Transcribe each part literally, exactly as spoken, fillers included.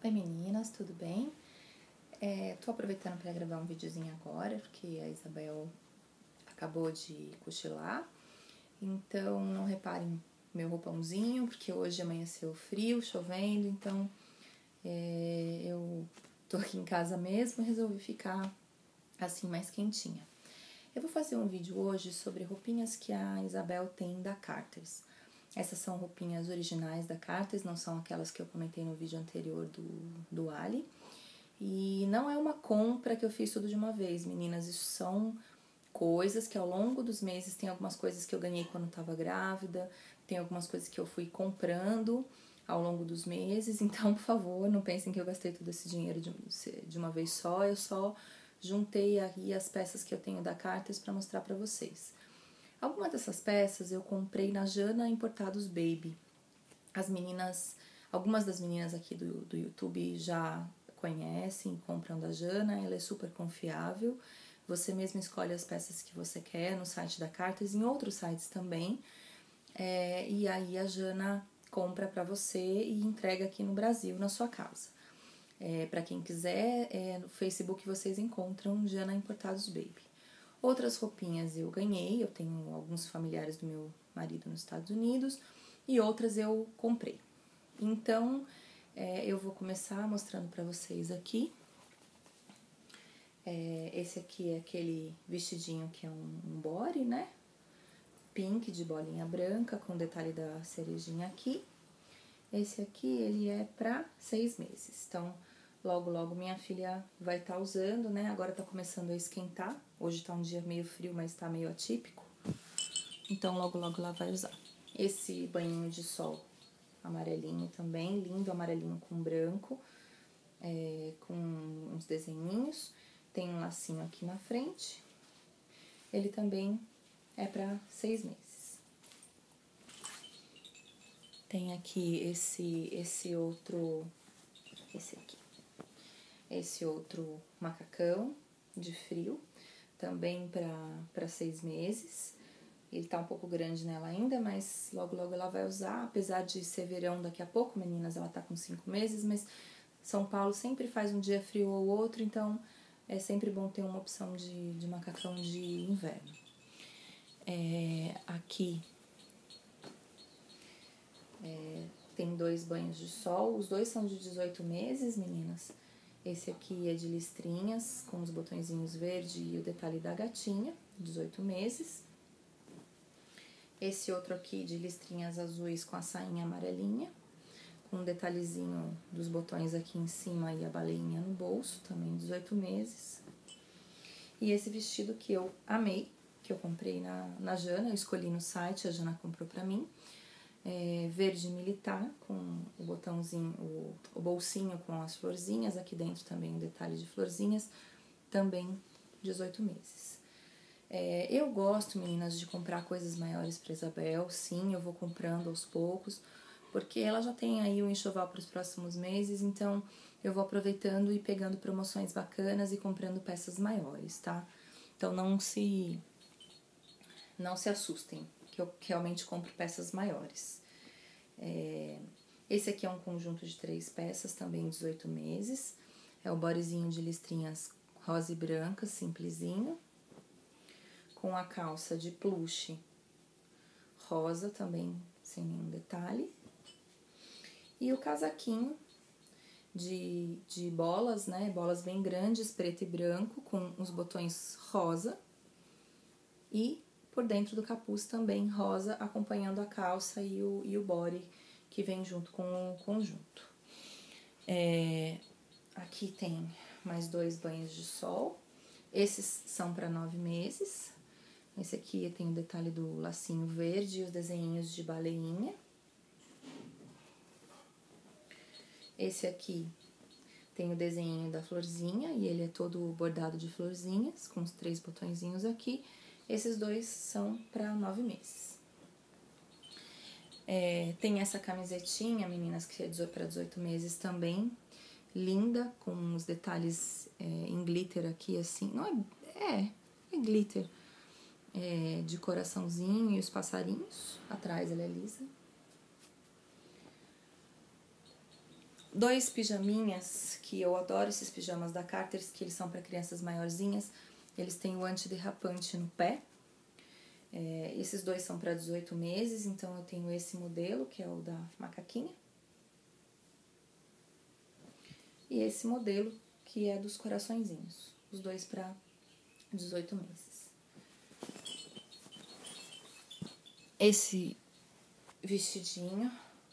Oi meninas, tudo bem? É, tô aproveitando para gravar um videozinho agora, porque a Isabel acabou de cochilar. Então não reparem meu roupãozinho, porque hoje amanheceu frio, chovendo, então é, eu tô aqui em casa mesmo e resolvi ficar assim mais quentinha. Eu vou fazer um vídeo hoje sobre roupinhas que a Isabel tem da Carter's. Essas são roupinhas originais da Carter's, não são aquelas que eu comentei no vídeo anterior do, do Ali. E não é uma compra que eu fiz tudo de uma vez, meninas. Isso são coisas que ao longo dos meses, tem algumas coisas que eu ganhei quando estava grávida, tem algumas coisas que eu fui comprando ao longo dos meses. Então, por favor, não pensem que eu gastei todo esse dinheiro de, de uma vez só. Eu só juntei aqui as peças que eu tenho da Carter's para mostrar para vocês. Algumas dessas peças eu comprei na Jana Importados Baby. As meninas, algumas das meninas aqui do, do YouTube já conhecem, compram da Jana, ela é super confiável. Você mesmo escolhe as peças que você quer no site da Carter's, em outros sites também. É, e aí a Jana compra para você e entrega aqui no Brasil, na sua casa. É, para quem quiser, é, no Facebook vocês encontram Jana Importados Baby. Outras roupinhas eu ganhei, eu tenho alguns familiares do meu marido nos Estados Unidos e outras eu comprei. Então, é, eu vou começar mostrando pra vocês aqui. É, esse aqui é aquele vestidinho que é um, um body, né? Pink de bolinha branca com detalhe da cerejinha aqui. Esse aqui, ele é pra seis meses. Então, logo, logo minha filha vai estar tá usando, né? Agora tá começando a esquentar. Hoje tá um dia meio frio, mas tá meio atípico. Então, logo, logo ela vai usar. Esse banhinho de sol amarelinho também, lindo, amarelinho com branco, é, com uns desenhinhos. Tem um lacinho aqui na frente. Ele também é para seis meses. Tem aqui esse, esse outro, esse aqui, esse outro macacão de frio, também para seis meses. Ele tá um pouco grande nela ainda, mas logo, logo ela vai usar. Apesar de ser verão daqui a pouco, meninas, ela tá com cinco meses, mas São Paulo sempre faz um dia frio ou outro, então é sempre bom ter uma opção de, de macacão de inverno. É, aqui é, tem dois banhos de sol, os dois são de dezoito meses, meninas. Esse aqui é de listrinhas, com os botõezinhos verde e o detalhe da gatinha, dezoito meses. Esse outro aqui de listrinhas azuis com a sainha amarelinha, com um detalhezinho dos botões aqui em cima e a baleinha no bolso, também dezoito meses. E esse vestido que eu amei, que eu comprei na, na Jana, eu escolhi no site, a Jana comprou pra mim. É verde militar, com o botãozinho, o, o bolsinho com as florzinhas, aqui dentro também um detalhe de florzinhas, também dezoito meses. É, eu gosto, meninas, de comprar coisas maiores para Isabel, sim, eu vou comprando aos poucos, porque ela já tem aí o enxoval para os próximos meses, então eu vou aproveitando e pegando promoções bacanas e comprando peças maiores, tá? Então não se, não se assustem, que eu realmente compro peças maiores. É, esse aqui é um conjunto de três peças, também dezoito meses, é o bodyzinho de listrinhas rosa e branca, simplesinho, com a calça de plush rosa, também sem nenhum detalhe. E o casaquinho de, de bolas, né, bolas bem grandes, preto e branco, com os botões rosa. E por dentro do capuz também rosa, acompanhando a calça e o, e o body que vem junto com o conjunto. É, aqui tem mais dois banhos de sol. Esses são para nove meses. Esse aqui tem o detalhe do lacinho verde e os desenhinhos de baleinha. Esse aqui tem o desenho da florzinha e ele é todo bordado de florzinhas, com os três botõezinhos aqui. Esses dois são para nove meses. É, tem essa camisetinha, meninas, que é para dezoito meses também, linda, com os detalhes é, em glitter aqui, assim. Não é, é, é glitter. É, de coraçãozinho e os passarinhos. Atrás ela é lisa. dois pijaminhas, que eu adoro esses pijamas da Carter's, que eles são para crianças maiorzinhas. Eles têm o antiderrapante no pé. É, esses dois são para dezoito meses, então eu tenho esse modelo, que é o da macaquinha. E esse modelo, que é dos coraçõezinhos. Os dois para dezoito meses. Esse vestidinho,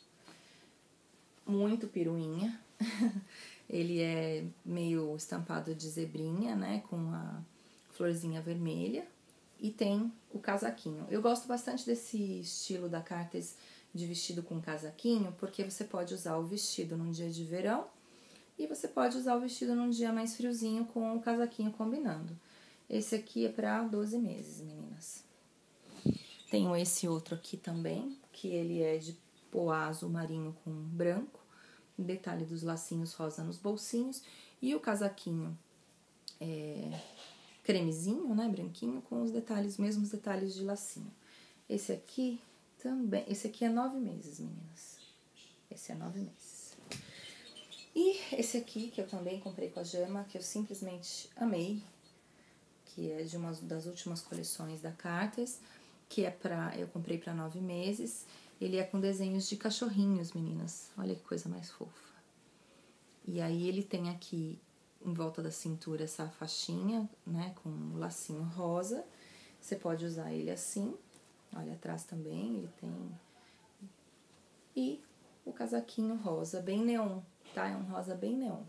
muito piruinha. Ele é meio estampado de zebrinha, né, com a florzinha vermelha. E tem o casaquinho. Eu gosto bastante desse estilo da Carter's de vestido com casaquinho, porque você pode usar o vestido num dia de verão e você pode usar o vestido num dia mais friozinho com o casaquinho combinando. Esse aqui é para doze meses, meninas. Tenho esse outro aqui também, que ele é de poá azul marinho com branco. Detalhe dos lacinhos rosa nos bolsinhos. E o casaquinho é cremezinho, né, branquinho, com os detalhes, mesmos detalhes de lacinho. Esse aqui também, esse aqui é nove meses, meninas. Esse é nove meses. E esse aqui, que eu também comprei com a Jama, que eu simplesmente amei, que é de uma das últimas coleções da Carter's, que é pra, eu comprei pra nove meses. Ele é com desenhos de cachorrinhos, meninas. Olha que coisa mais fofa. E aí ele tem aqui em volta da cintura essa faixinha, né, com um lacinho rosa. Você pode usar ele assim. Olha, atrás também ele tem. E o casaquinho rosa, bem neon, tá? É um rosa bem neon.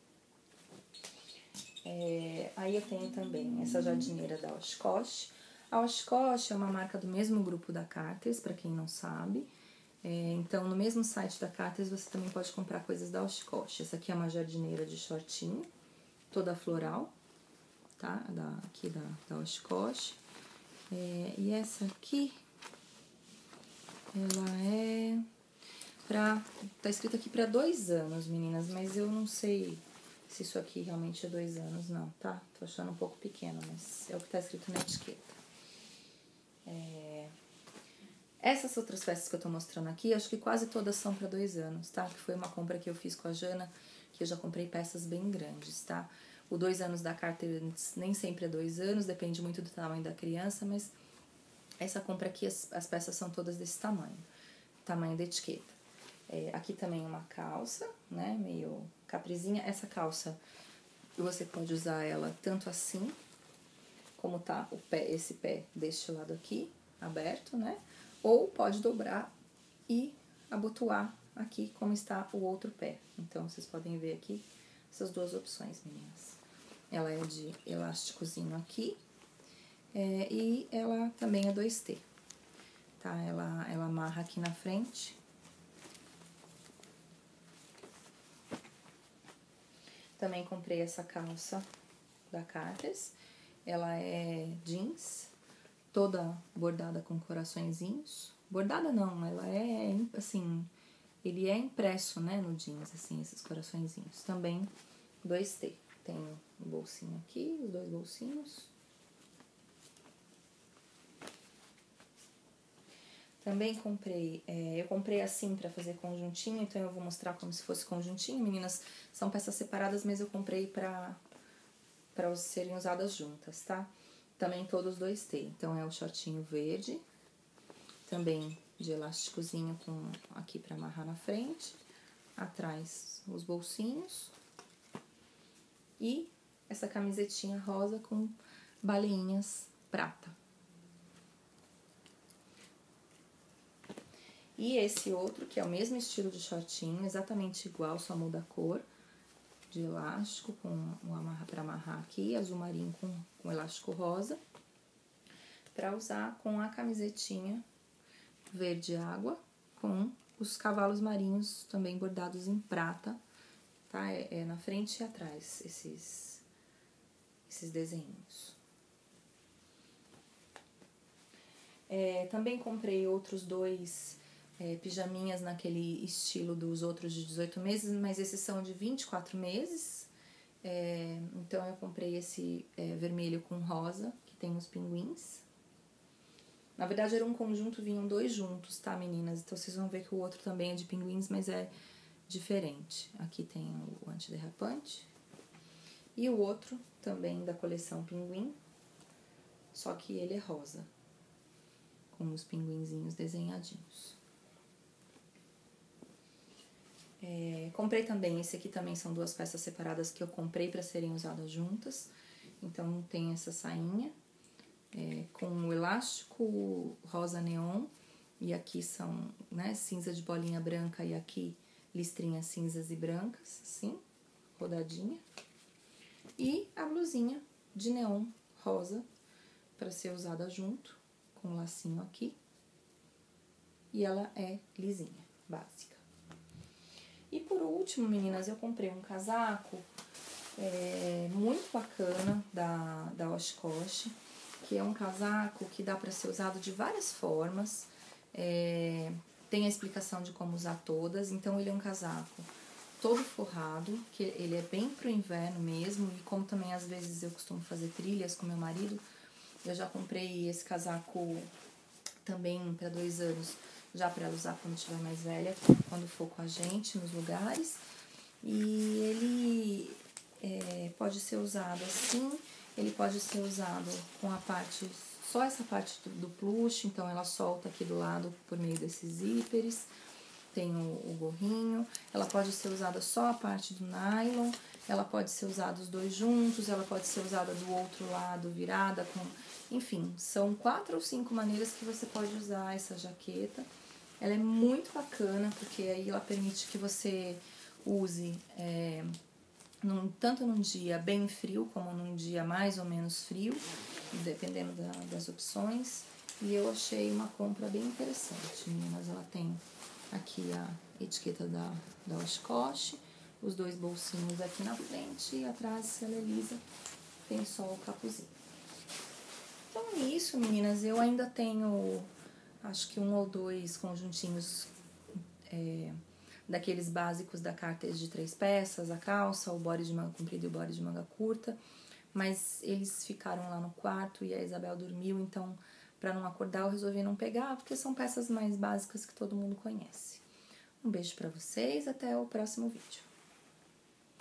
É, aí eu tenho também essa jardineira da Oshkosh. A Oshkosh é uma marca do mesmo grupo da Carter's, pra quem não sabe. É, então, no mesmo site da Carter's, você também pode comprar coisas da Oshkosh. Essa aqui é uma jardineira de shortinho, toda floral, tá? Da, aqui da, da Oshkosh. É, e essa aqui, ela é pra... Tá escrito aqui pra dois anos, meninas, mas eu não sei se isso aqui realmente é dois anos, não, tá? Tô achando um pouco pequeno, mas é o que tá escrito na etiqueta. É... Essas outras peças que eu tô mostrando aqui, acho que quase todas são pra dois anos, tá? Que foi uma compra que eu fiz com a Jana, que eu já comprei peças bem grandes, tá? O dois anos da Carter's nem sempre é dois anos, depende muito do tamanho da criança, mas essa compra aqui, as, as peças são todas desse tamanho, tamanho da etiqueta. É, aqui também uma calça, né, meio caprizinha. Essa calça, você pode usar ela tanto assim, como tá o pé, esse pé deste lado aqui, aberto, né? Ou pode dobrar e abotoar aqui como está o outro pé. Então, vocês podem ver aqui essas duas opções, meninas. Ela é de elásticozinho aqui, é, e ela também é dois T, tá? Ela, ela amarra aqui na frente. Também comprei essa calça da Carter's. Ela é jeans, toda bordada com coraçõezinhos. Bordada não, ela é, assim, ele é impresso, né, no jeans, assim, esses coraçõezinhos. Também dois T. Tem um bolsinho aqui, os dois bolsinhos. Também comprei, é, eu comprei assim pra fazer conjuntinho, então eu vou mostrar como se fosse conjuntinho. Meninas, são peças separadas, mas eu comprei pra, pra serem usadas juntas, tá? Também todos dois T. Então, é o shortinho verde, também de elásticozinho com aqui pra amarrar na frente. Atrás, os bolsinhos. E essa camisetinha rosa com baleinhas prata. E esse outro, que é o mesmo estilo de shortinho, exatamente igual, só muda a cor, de elástico, com um amarra, pra amarrar aqui, azul marinho com, com elástico rosa, pra usar com a camisetinha verde água, com os cavalos marinhos também bordados em prata, tá? É, é na frente e atrás, esses, esses desenhos. É, também comprei outros dois é, pijaminhas naquele estilo dos outros de dezoito meses, mas esses são de vinte e quatro meses. É, então, eu comprei esse é, vermelho com rosa, que tem os pinguins. Na verdade, era um conjunto, vinham dois juntos, tá, meninas? Então, vocês vão ver que o outro também é de pinguins, mas é, diferente. Aqui tem o antiderrapante. E o outro também da coleção Pinguim, só que ele é rosa, com os pinguinzinhos desenhadinhos. É, comprei também, esse aqui também são duas peças separadas que eu comprei para serem usadas juntas. Então tem essa sainha é, com o elástico rosa neon, e aqui são, né, cinza de bolinha branca e aqui listrinhas cinzas e brancas, assim, rodadinha. E a blusinha de neon rosa para ser usada junto, com um lacinho aqui. E ela é lisinha, básica. E por último, meninas, eu comprei um casaco é, muito bacana da, da Oshkosh, que é um casaco que dá para ser usado de várias formas. É, tem a explicação de como usar todas. Então, ele é um casaco todo forrado, que ele é bem pro inverno mesmo, e como também às vezes eu costumo fazer trilhas com meu marido, eu já comprei esse casaco também para dois anos, já para ela usar quando estiver mais velha, quando for com a gente nos lugares. E ele é, pode ser usado assim, ele pode ser usado com a parte, só essa parte do, do plush, então ela solta aqui do lado por meio desses zíperes. Tem o, o gorrinho, ela pode ser usada só a parte do nylon, ela pode ser usada os dois juntos, ela pode ser usada do outro lado virada, com, enfim, são quatro ou cinco maneiras que você pode usar essa jaqueta. Ela é muito bacana, porque aí ela permite que você use é, num, tanto num dia bem frio, como num dia mais ou menos frio, dependendo da, das opções. E eu achei uma compra bem interessante, meninas. Ela tem aqui a etiqueta da, da Oshkosh, os dois bolsinhos aqui na frente, e atrás, se ela é lisa, tem só o capuzinho. Então é isso, meninas. Eu ainda tenho, acho que um ou dois conjuntinhos é, daqueles básicos da Carter de três peças, a calça, o body de manga comprida e o body de manga curta, mas eles ficaram lá no quarto e a Isabel dormiu, então para não acordar eu resolvi não pegar, porque são peças mais básicas que todo mundo conhece. Um beijo para vocês, até o próximo vídeo.